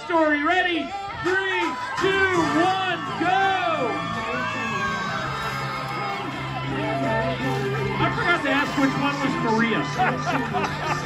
story. Ready? 3, 2, 1, go! I forgot to ask which one was Maria.